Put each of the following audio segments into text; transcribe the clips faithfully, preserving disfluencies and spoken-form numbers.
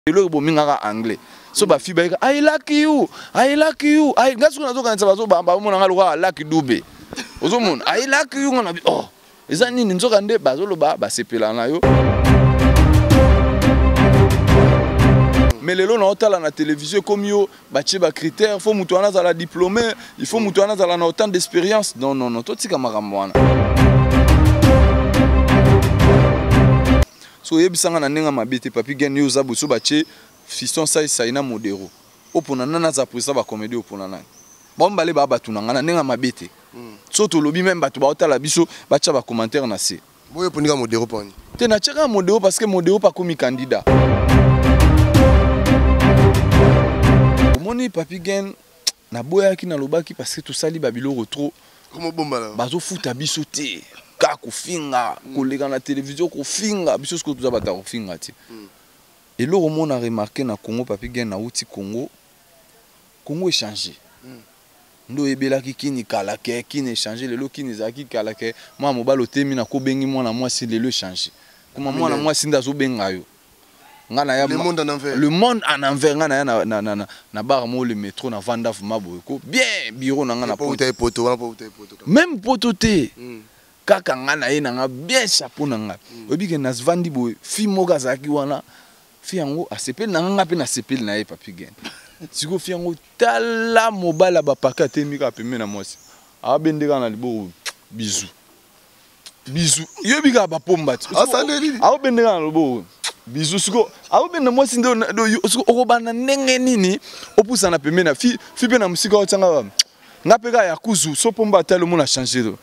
Le bominga anglais. So ba fi ba I like you. I like you. I ngaso na zo kanisa bazo ba mona ngalo like dube. Ozo mona I like you ngana bi oh. Eza nini nzoka nde bazo lo ba ba sepela na yo. Mais lelo na otala na télévision comme yo ba tche ba critère faut mutu ana za la diplômé, il faut mutu ana za la na autant d'expérience. Non non non, to tika makambo wana. So yebisanga na nenga mabete papi gen yo za buso bache fiston sai sai na modero opona nana za presa ba comédie opona nani bomba le ba batu na ngana nenga mabete so to lobi même batu ba otala biso bacha ba commentaire na se boye ponika modero poni te na cheka modero parce que modero pas comme candidat omoni papi gen na boya ki na lobaki parce que tout sali babilo retro comment bomba la bazo futa biso te ka kofinga kolega na télévision kofinga biso ce que tu abata kofinga ti et là on a remarqué na Congo papi gen na uti Congo Congo est changé ndo ebela ki kini kala ke kini changer le lo kini za ki kala ke moi mobalo temi na ko bengi mwana moi si le le changer comment mwana moi si ndazo benga yo ngana ya le monde en envers le monde en envers ngana na na na na bar mo le métro na vanda fuma boyko bien bureau na ngana poto poto wana poto poto même poto te kaka ngana ye na nga bien chapeau na nga obi ke na svandi boy fi moga zaki wana fi yango asepel na nga pe na sepel na ye papi gen siko fi yango tala mobala ba paka temika pembe na mwasi a bendeka na libo bizu bizu yo bika ba pomba ti a bendeka na libo bizu siko a bendeka mwasi ndo siko okobana nenge nini opusa na pembe na fi fi pe na musika otanga nga peka ya kuzu so pomba talo mona changer.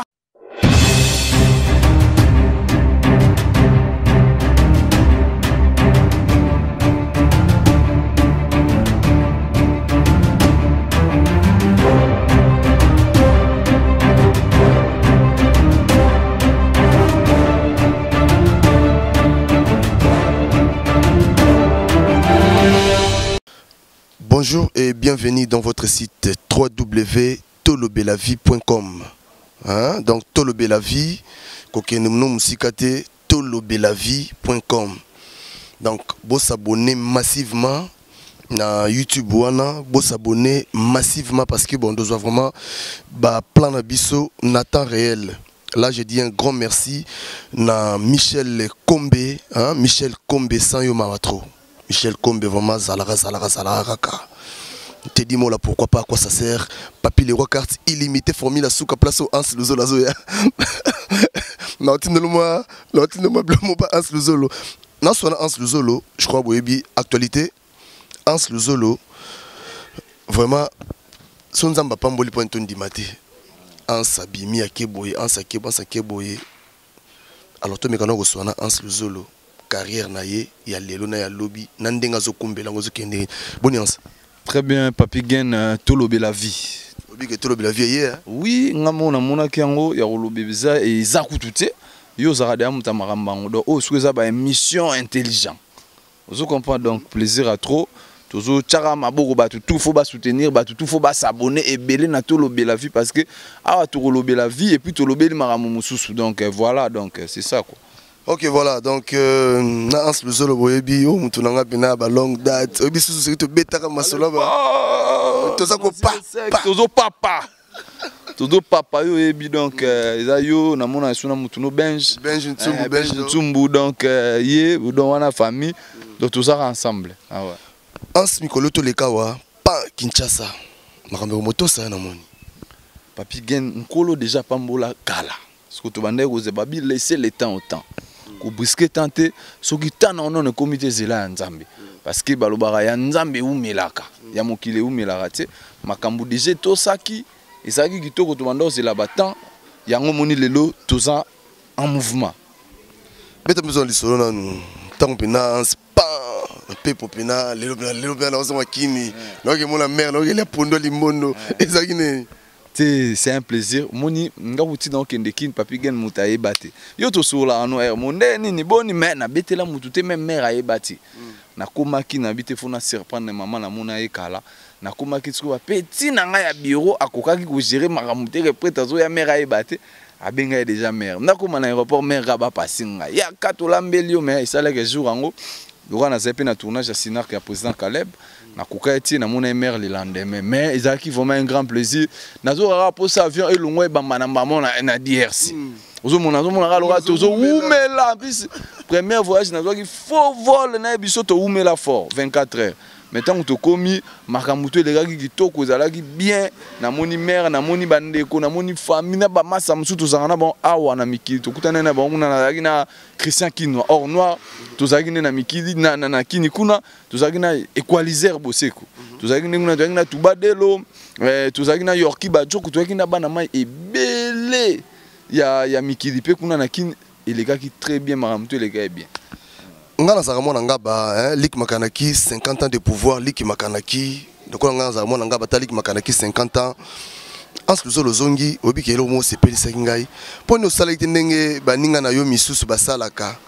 Bonjour et bienvenue dans votre site w w w point tolobelavie point com. Hein? Donc Tolobelavie, kokenomno musikate tolobelavie point com. Donc vous s'abonner massivement na YouTube wana, vous s'abonner massivement parce que bon doit vraiment ba plan na biso na temps réel. Là je dis un grand merci na Michel Kombe, hein? Michel Kombe sans yo mawatro. Michel Kombe vraiment zalara zalara zalara ka. Te dis moi là pourquoi pas à quoi ça sert. Papi les rois cartes illimitées formule à souka place au ans le zolo zoya. Non tu ne le moi, non tu ne me blâme pas ans le zolo. Non soit ans le zolo, je crois boyebi actualité ans le zolo. Vraiment son zamba pamboli point ton dimate. Ans abimi à keboye, ans à kebo, ans à keboye. Alors toi me kana reçoit ans le zolo. Carrière na ye ya lelo na ya lobby nandenga zo kumbela ngozo kende boniance. Très bien papi gen uh, Tolobelavie. Obi ke Tolobelavie ye. Oui, ngamona mona kiango ya kolobeza et za kutute. Yo za radio muta marambango do o souza ba émission intelligent. Vous comprenez donc plaisir à trop. Toujours tchara maboko batu tout faut ba soutenir batu tout faut ba s'abonner et belé na Tolobelavie parce que ah Tolobelavie et puis Tolobeli maramu mususu donc euh, voilà donc euh, c'est ça quoi. Ok voilà donc euh, na ans le zolo boyebi o mutu nanga bina ba longue date obi susu c'est to betaka masolo ba toza ko pa tozo papa tozo papa yo ebi donc eza yo na mona suna mutu no benj benj ntumbu benj ntumbu donc ye don wana famille donc toza ensemble ah ouais ans mikolo to lekawa pa Kinshasa makambe moto sa na moni papi gen nkolo déjà pambola kala parce que to bande ko zebabi laisser le temps au temps ko brisquer tenter so ki tana on ne comité zela nzambe parce que balobara ya nzambe umelaka ya mokile umelaka te makambu déjà to saki ezaki kitoko to banda zela batan yango moni lelo toza en mouvement beta besoin lisolo na nous tant pena spa pepo pena lelo lelo pena ozo makini donc mon mère donc il est pondo limondo ezaki ne. C'est un plaisir. Moni ngawuti donc ndekin papi gen muta ebate. Yo to sola ano er monde ni ni boni mais na betela mutute même mère a ebate. Na komaki na bite fona surprendre maman na mona ekala. Na komaki tsko petit na nga ya bureau akokaki ko gérer makamute ke prête zo ya mère a ebate. Abenga déjà mère. Na koma na aéroport mère ba passinga. Ya katola mbelio mais ça là que jour ango loka na zepe na tournage à Sinark ya président Caleb na kuka eti na mona mère le lendemain mais ezaki vraiment un grand plaisir nazo rapport ça avion et longwe bamba na maman na D R C ozo mona zo mona loka tozo umela bis premier voyage nazo ki faux vol na biso to umela fort vingt-quatre heures mais tant que commis makamuto les gars qui toko ezalaki bien na moni mère na moni bandeko na moni famille na ba massa musutu zangana bon awa na mikili to kutana na bango na na Christian Kinois or noir tozaki na mikili na na kini kuna tozaki na equalizer boseko tozaki na tozaki na tubadelo eh tozaki na yorki ba joko tozaki na bana mai ebele ya ya mikili pe kuna na kini les gars qui très bien makamuto les gars bien. Ngana Zaramona Ngaba, hein, Lik Makanaki, cinquante ans de pouvoir, Lik Makanaki, donc Ngana Zaramona Ngaba, Lik Makanaki, cinquante ans. En ce que le zongi, obi qui est le mot c'est peli sakingai. Pour nous saler tenenge, baninga na yo misusu basalaka.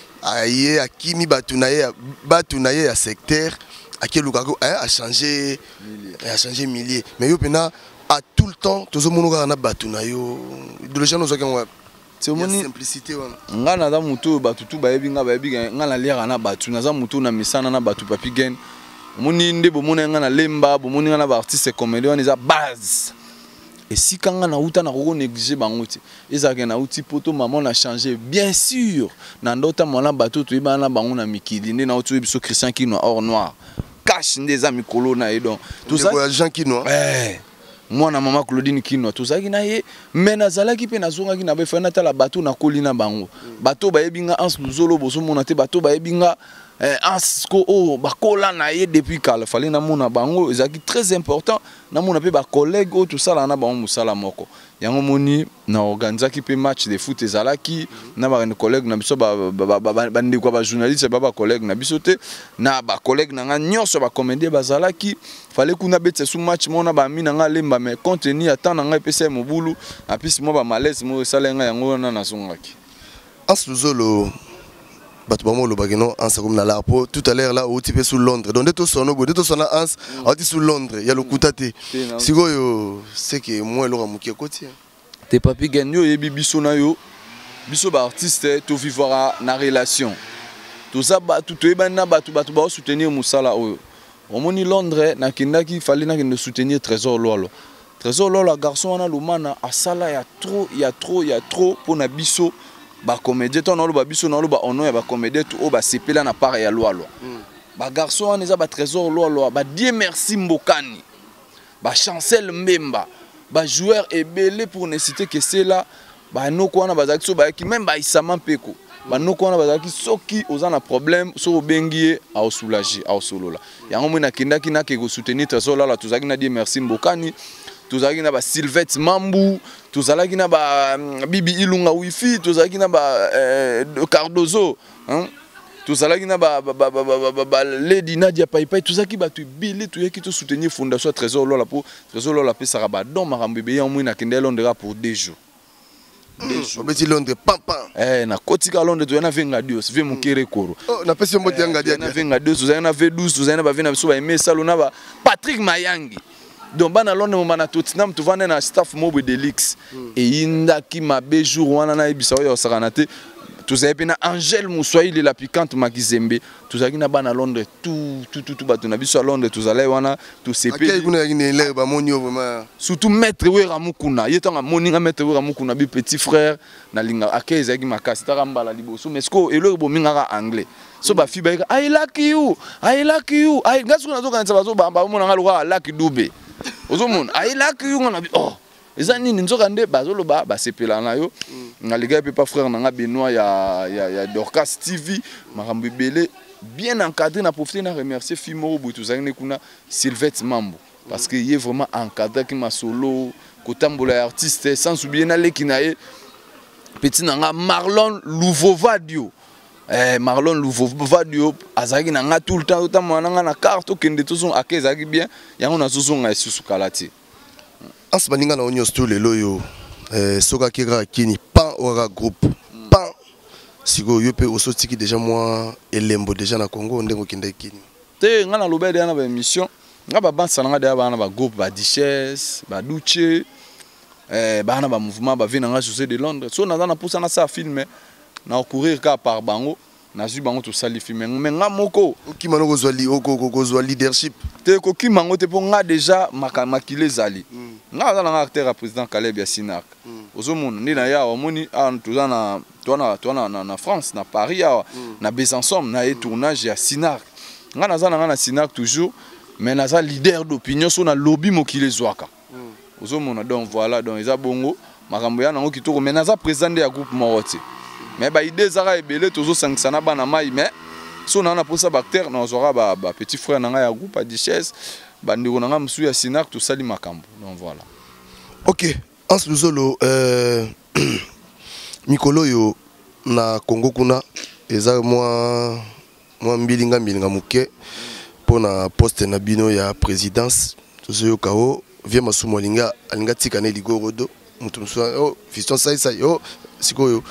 Aye, akimi batunaye, batunaye à secteur, aké lukago, a changé, a changé milliers. Mais yo pena à tout le temps, tous les gens na batunayo, de les gens nous ont c'est mon simplicité wana ngana za mutu batu tu bayebi nga bayebi ngana lera na batu na za mutu na misana na batu papi gen moni nde bo mona ngana lemba bo moni ngana ba artiste comédien eza base et si kanga na uta na ko négliger bangote ezaka na uti poto maman na changé bien sûr na ndota mona batu tu ibana bango na mikili nde na utu biso Christian Kinois or noir cache ndeza mikolo na edon tout ça Jean Kinois eh moi na maman Claudine Kinois tozaki na ye mais nazalaki pe nazongaki na befana tala bato na kolina bango bato bayebinga ans luzolo bozo mona te bato bayebinga ans ko o bakola na ye depuis kala fallait na mona bango ezaki très important na mona pe ba collègue o tout ça là na bango musala moko yango moni na organizaki pe match de foot ezalaki na ba collègue na biso ba ba ndeko ba journaliste ba ba collègue na biso te na ba collègue na nga nyonso ba comédien bazalaki fallait kuna betse sous match mona ba mina nga lemba mais contenu attend nga pesa mobulu apisi mo ba malaise mo salenga yango na nasongaki Ans Luzolo bato bamo lo bageno Ans comme na la po tout à l'heure là au type sous Londres donc de tout son de tout son Ans on dit sous Londres il y a le kutate siko yo c'est que moi lo ramuki koti te papi genyo yebi biso na yo biso ba artiste to vivra na relation tout ça ba tout eba na bato bato ba soutenir musala oyo omoni Londres na kindaki fallait na kinde soutenir Trésor Lolo Trésor Lolo garçon na lumana asala ya trop ya trop ya trop pour na biso ba comédien to na lo ba biso na lo ba ono ya ba comédien to o ba sepela na part ya Lolo ba garçon na za ba Trésor Lolo ba Dieu merci Mbokani ba Chancel Mbemba ba joueur ebele pour ne citer que c'est là ba noko wana bazaki so ba ki même ba Isama Peko ba noko wana bazaki soki ozana problème so bengie a soulager a solola yango mona kindaki na ke go soutenir Trésor Lolo tozaki na Dieu merci Mbokani tozaki na ba Sylvette Mambu tozalaki na ba Bibi Ilunga Wifi tozalaki na ba Cardozo hein tozalaki na ba ba Lady Nadia Paipai tozaki ba tu bili tu yaki to soutenir fondation Trésor Lolo pour Trésor Lolo pe sara ba don marambebe ya mwina kende Londres pour deux jours obeti Londres pam pam eh na kotika Londres to na venga dios ve mukere koro oh na pesi mbote yanga dia na venga dios tozalaki na V douze tozalaki na ba vena biso ba aimer salo na ba Patrick Mayangi donc bana Londres mo mana Tottenham to vana na staff mobo de Lix et inda ki mabe jour wana na ebisa yo sakana te tozalaki na Angèle Moussoaili la piquante Makizembe tozalaki na bana Londres tout tout tout bato na biso à Londres tozalaki wana to sepe akay kuna yaki ne l'air ba monio vraiment surtout maître Wera Mukuna yetanga moninga maître Wera Mukuna bi petit frère na linga akay ezaki makasi taka mbala liboso mais sko elo bo minga anglais so ba fiba I like you I like you I ngasu na zoka ntsaba zo ba ba mona ngalo like dube ozomona I like you ngona oh eza nini nzoka nde bazoloba basepela na yo na liga pe pas frère nanga Benoît ya ya ya Dorcas T V makambo belé bien encadré na profiter na remercier Fimo Boutou zangné kuna Sylvette Mambo parce que il est vraiment encadré qui ma solo kotambola artiste sans oublier na lekinae petit nanga Marlon Louvovadio eh Marlon Louvovadio azaki nanga tout le temps autant nanga na carte kende to son akezaki bien yango na soso nga susukalati Ans baninga na onyo sto lelo yo eh soka kira kini pan ora groupe pan siko yo pe osotiki déjà moi elembo déjà na Congo ndengo kinde kini te nga na lobede na ba émission nga ba bansa nga de ba na ba groupe ba Duchesse ba Duche eh ba na ba mouvement ba vina nga José de Londres so na na poussa na ça filmer na courir ka par bango nazwi bango tosali filme mais nga moko okima no kozwali kozwa leadership te kokima ngo te po nga déjà makile ezali nga aza nanga acteur ya président Caleb ya Sinak ozomona nde na yawa omoni toza na toana toana na, na France na Paris yawa na Besançon na ye tournage ya Sinak nga naza nanga na Sinak toujours mais naza leader d'opinion so na lobby mokile ezwaka ozomona donc voilà donc eza bongo makambo ya nango kitoko mais naza président ya groupe moko te mais ba idée ezaka ebele tozosangisa na bana mai mais so na na posa bacteur na ozwaka ba, ba petit frère nanga ya groupe a Duchesse bandeko nanga mosusu ya Sinak tosali makambo donc voilà. Ok, Hans Luzolo euh, mikolo yo na Congo kuna eza mwa mwa mbilinga mbilinga muke pona poste na bino ya présidence tozoyo kao via masumo linga alinga tika ne ligorodo mutu musu oh Fiston sai sai oh sikoyo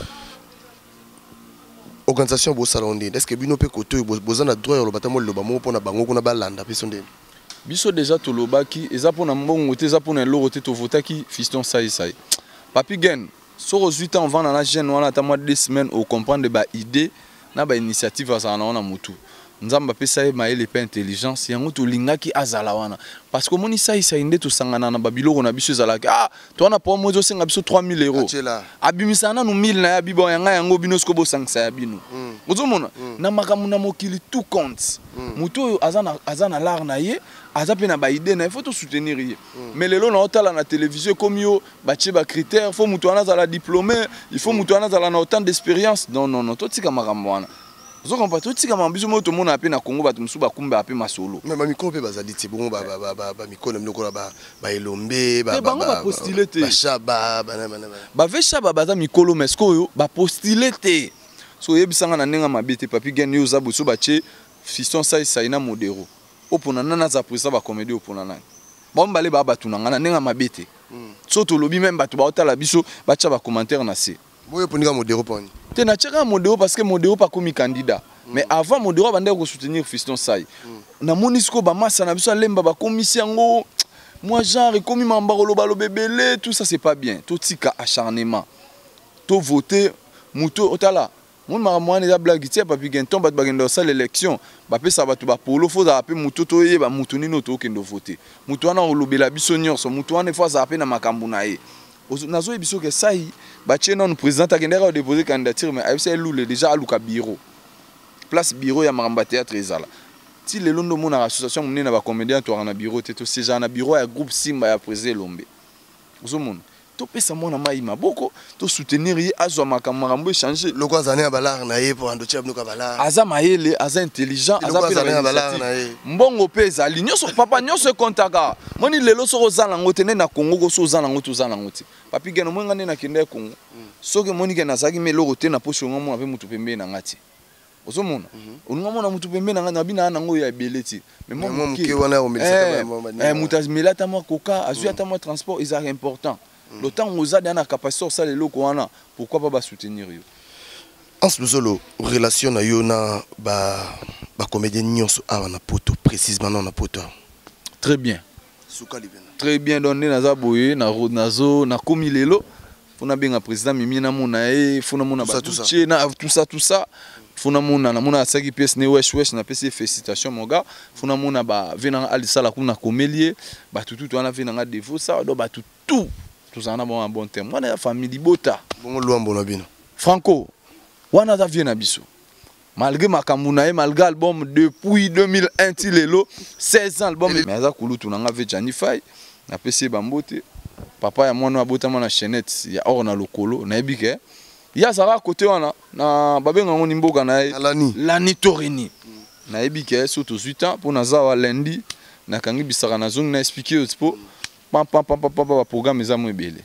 organisation bo salonde est-ce que bino pe koto bozana droit yo lobata mo loba mo pona bango kuna balanda pe sonde biso déjà tolobaki eza pona mbongo te eza pona loro te to votaki Fiston sai sai papi gen so huit ans vana na jeune wana ta mois deux semaines au comprendre ba idée na ba initiative za na wana mutu nzamba pesa ye maele pe intelligence yango to lingaki azala wana parce que moni sai sai nde to sangana na babiloko na biso zalaki ah to wana po mozo senga biso trois mille euros abimisana no mille na ya bibo yanga yango bino sko bo sangisa ya bino ozomona na makamu na mokili tout compte mutu azana azana lar na ye aza pe na ba idée na il faut to soutenir ye mais lelo na otala na télévision comme yo ba tche ba critère faut mutu ana zala diplômé il faut mutu ana zala na autant d'expérience non non non to tika makamu wana zo kompa to tika mambiso moto mona pe na Congo bato musu bakumba ape masolo mais ba mikolo pe bazali ti bongo ba ba ba ba mikolo mloko ba ba elombe ba ba ba postuler te ba shaba ba na ba ba ve shaba baza mikolo mesko yo ba postuler te so yebisanga na nenga mabete papi gen yo za buso ba che Fiston sai sai na modero opona nana za prisa ba comédie opona nani bombale ba batu na ngana nenga mabete so to lobi même batu ba otala biso ba cha ba commentaire na se boye ponika modero poni te na tchaka modero parce que modero pas comme candidat mais avant modero bande ko soutenir Fiston sai na monisco ba massa na biso lemba ba commissiongo moi genre comme mambaro ba lo bebele tout ça c'est pas bien to tika acharnement to voter muto otala mon maramouane ya blague tie papi gen tomba bagenda sa l'élection ba pesa batu ba polo faut za pe muto to ye ba muto nino to kendo voter muto wana olobela biso nyonso muto wana fois za pe na makambu na ye nazo biso ke sai ba tchena nous président akendera déposer candidature mais ayebisa elule déjà aluka bureau place bureau ya maramba théâtre ezala ti le londo mona association munene ba comédien to na bureau te to seja na bureau ya groupe Simba ya président Lombe uzomona to pesa mona mai maboko to soutenir ye azwa makambo échanger loko azane balar na ye po ando tchep nuka balar aza mayele aza intelligent aza pe na balar na ye mbongo pesa linyoso papa nyoso kontaka moni lelo so kozala ngote ne na Congo ko so zala ngoto zala ngote papi geno mwenga ne na kende Congo soki moni ke nazaki meloko te na poche ngomo na pe mutu pembe na ngati ozomona onunga mona mutu pembe na ngati na bina nango ya beleti mais moi muke wana o melisa eh muta melata mo koka azui ata mo transport is important le temps où vous avez une capacité ça les locaux wana pourquoi pas ba soutenir yo Hans Luzolo relation na yo na ba ba comédien nyonso a na poto précisément na poto très bien sukali bien très bien donné na za boye na road nazo na komi lelo fona benga président mimi na mona e fona mona ba tout ça tout ça tout ça fona mona na mona saki pièce ne wesh wesh na pesi félicitations mon gars fona mona ba vena ali sala kuna komelie ba tout tout wana vena défaut ça do ba tout tout tout ça na bon un bon terme wana ya famille bota bongo luambo na bino Franco wana za vie na biso malgré makambu na ye malgré album depuis deux mille un ti lelo seize ans album mais aza kulutu na nga ve Janify na pesi bambote papa ya mwana abotama na chaînette ya or na lokolo na ebike ya zara côté wana na babenga ngoni mboka na ye lani lani torini na ebike surtout huit ans pour na zawa lundi na kangi bisaka na zong na expliquer expo pam pam pam pam pam programme eza mo ebele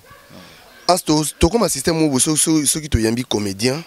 asto to comme système mo so so qui to yambi comédien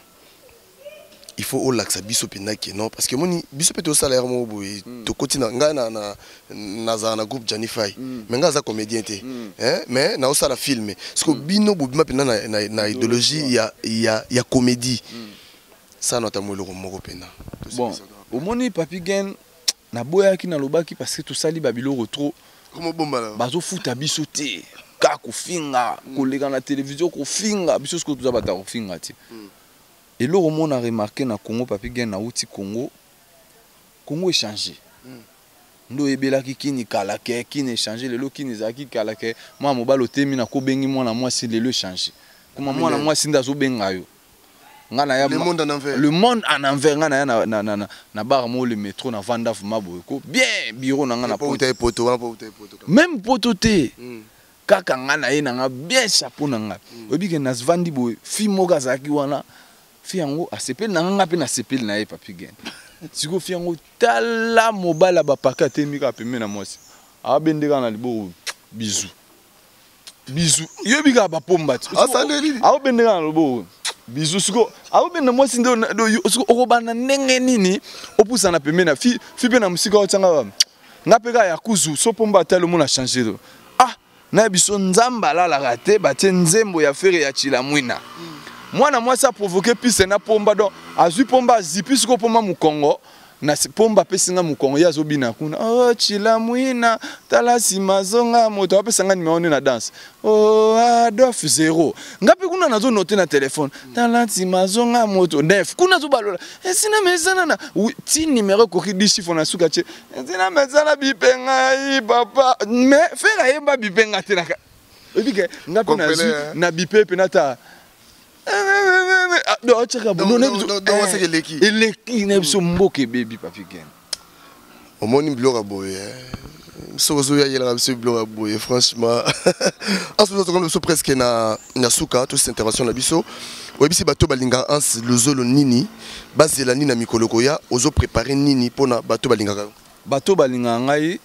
il faut au laxa biso pena que non parce que moni biso peut au salaire mo boy to kotina nga na na na za na groupe Janify mais nga za comédien te hein mais na au sala film parce que bino bobima pena na na idéologie ya ya ya comédie ça notamment le moko pena bon au moni papi gen na boya ki na lobaki parce que tout sali babilo trop comment bomba là bazo futa biso te ka ko finga ko lega na télévision ko finga biso ce que tout za bata ko finga ti Et là, on a remarqué na Congo, papi gen na outi Congo, Congo est changé. Ndo ebela ki kini kalake, kini changé, le lo kini zaki kalake. Moi, mobile otemi na ko bengi moi na moi si le lo changé. Comment moi na moi si ndazo benga yo. Le monde en envers. Le monde en envers na na na na na bar mo le métro na Vanda Fumabo ko bien bureau na na poto. Même poto te. Kaka ngana ye na bien chapeau na nga. Obi ke na Svandi boy fi moga zaki wana. Fi yango asepel na nga pe na sepel na ye papi gen. Siko fi yango tala mobile ba pakate mi ka peme na mwasi. A bendeka na libo bisou. Bisou. Yo bi ka ba pomba. A bendeka na libo. Bisou siko. A bendeka mwasi ndo siko okobana ndenge nini opusa na peme na fi fi pe na musika otanga. Ngape ka ya kuzu so pomba talo mo na changer. Ah, na biso nzamba la la rate ba tie nzembo ya fere ya Chilamwina. Moi na moi ça provoqué pisse na pomba donc azui pomba zipi siko pomba mu Congo na pomba pesinga mu Congo ya zobina kuna oh Chilamwina tala simazonga moto apesanga numéro na danse oh Adolphe zéro ngapi kuna nazo noter na téléphone tala simazonga moto neuf kuna zo balola sina mezana na ti numéro ko ki chiffre na suka che sina mezana bipenga i papa mais fera yemba bipenga te na ebike ngapi na zu na bipe penata non, non, non, non, c'est l'équipe. Et l'équipe n'est pas mboke baby papi gen. Au moins il bloque à boy. Sozo ya yela monsieur bloque à boy franchement. En ce moment nous presque na na suka toute cette intervention na biso. Webisi bato balinga ans le zolo nini bazela nini na mikoloko ya ozo préparer nini pona bato balinga. Bato balinga ngai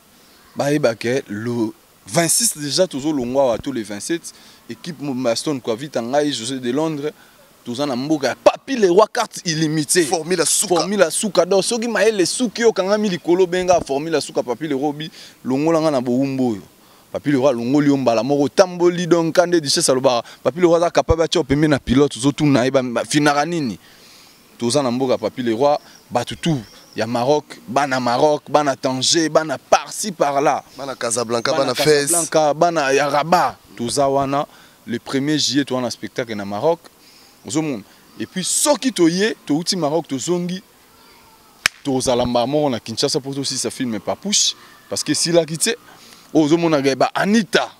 ba ebake le vingt-six déjà toujours longwa à tous les vingt-sept équipe Maston quoi vite en aïe José de Londres tous en amboka papi les rois cartes illimitées formule souka formule souka donc soki maé les souki o kanga mi likolo benga formule souka papi les robi longola nga na boumbo papi le roi longoli ombala moko tamboli donc kande diche saloba papi le roi za capable ti opemé na pilote zo tout na ba finara nini tous en amboka papi le roi batutu ya Maroc, bana Maroc, bana Tanger, bana par-ci par-là. Bana Casablanca, bana Fès. Casablanca, bana ya Rabat. Tout ça wana le premier juillet tu as un spectacle na Maroc. Et puis soki toye, to uti Maroc to zongi. To zalamba mo na Kinshasa pour aussi ça filme pas push parce que si la quitté ozomona ba Anita.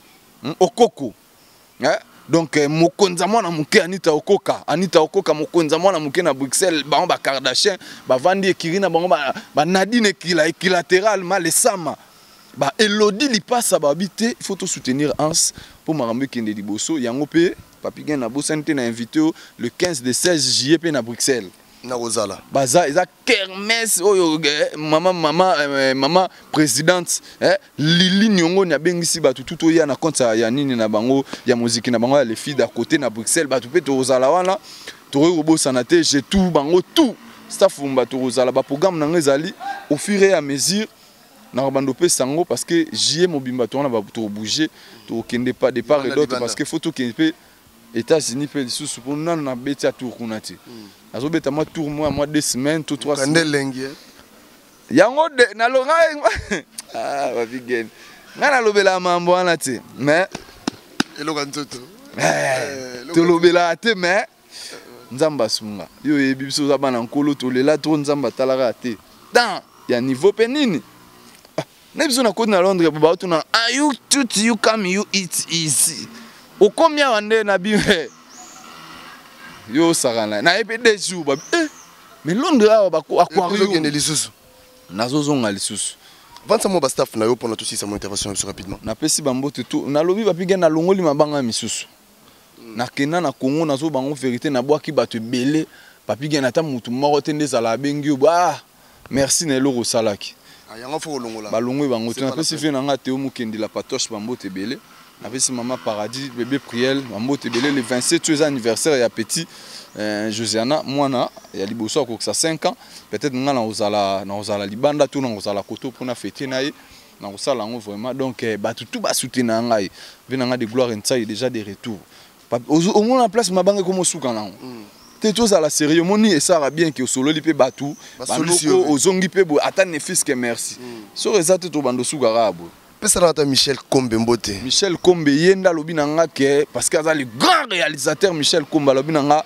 Okoko. Hein? Donc mokonza mwana muke Anita Okoka Anita Okoka mokonza mwana muke na Bruxelles ba ba Kardashian ba vandi ekirina ba ba Nadine ekila equilatéral mal sama ba Elodie li passa ba habiter il faut tout soutenir Ans pour marambe kende liboso yango pe papi gen na bosante na invité le quinze de seize juillet pe na Bruxelles na Rosala baza eza kermesse oyo mama mama euh, mama présidente eh Lili Nyongo nya bengisi batu tout oya na compte ya nini na bango ya musique na bango ya les filles d'à côté na Bruxelles batu pe to Rosala wana to robo sanate j'ai tout bango tout staff mba to Rosala ba programme na ngezali au fur et à mesure na bando pe sango parce que J M mobimba to na ba to bouger to kende pas départ et d'autres parce que photo qui peut États-Unis pe sous pour nan na beti à tour kunati azo beta moi tour moi moi deux semaines tout trois semaines yango de na longa ah va bigen ngana lobela mambo wana te mais eloka ntoto eh to lobela te mais nzamba sunga yo yebi biso za bana nkolo to lela to nzamba talaka te dan ya niveau penini na biso na kodi na Londres ba to na are you to you come you eat easy o combien wande na biwe yo sarana na epé des jours ba eh mais Londres a ba aquarium ne lisusu nazo zonga lisusu vingt mo ba staff na yo pendant tout ça mon intervention rapidement na pesi bambo tout na lobi ba piga na longoli mabanga misusu na kena na Congo nazo bango vérité na bwaki ba te belé ba piga na ta mutu moko te ndezala bengi ba merci na loko salaki yango fo longola ba longo bango te na pesi fe na nga te omukendi la patoche bambo te belé avec maman paradis bébé Priel mambo te belé le vingt-sept anniversaire ya petit euh, Josiana mwana ya liboso ko ça cinq ans peut-être nga na ozala na ozala libanda tout na ozala koto pour na fêter na ye na osala ngo vraiment donc ba tout ba soutenir ngai vena nga de gloire inside déjà des retours au moins en place mabanga comme suka na te tous à la sérieux moni et ça va bien que solo li pe batu banoko ozongi pe bo atane fils que merci so rezate to bando suka rabo. Michel Kombe Mbote. Michel Kombe yenda lobi nanga ke parce que le grand réalisateur Michel Kombe lobi nanga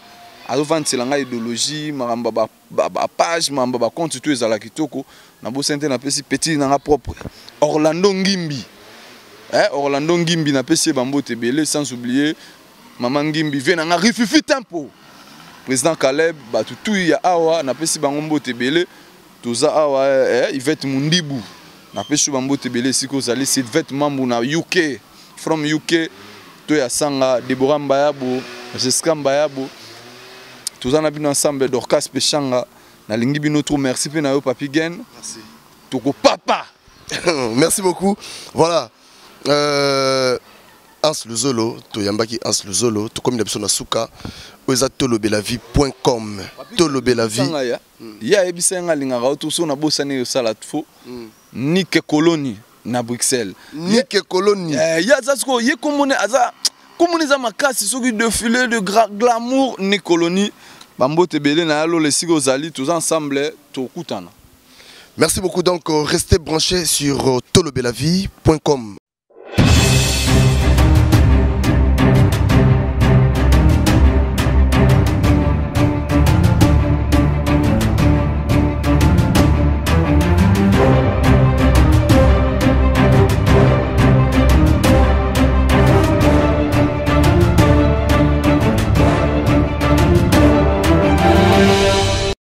azovandisela ngai idéologie makambo ba page makambo ba compte tout ezala kitoko na bosente na pesi petit na nga propre Orlando Ngimbi eh Orlando Ngimbi na pesi bambote belé sans oublier maman Ngimbi vient na nga rififi tempo président Caleb ba tout ya awa na pesi bango mbote belé toza awa eh Yvette Mundibu na pesi bambote belé siko zali Sylvette Mambu na U K from U K to ya sanga Deborah Mbayabo Jessica Mbayabo tous en abino ensemble Dorcas Pechanga na lingi bino trop merci pe na yo Papi Gen merci toko papa merci beaucoup voilà euh Ans Luzolo to yambaki Ans Luzolo to comme d'habitude na suka oza tolobelavie point com tolobelavie ya ebisenga linga ga to so na bosane yo sala fo Nick Colony na Bruxelles Nick Colony eh ya zasko ye komone aza komone za makasi soki défilé de glamour Nick Colony bambote belé na yalo les sigo zali tous ensemble to kutana. Merci beaucoup donc restez branchés sur tolobelavie point com.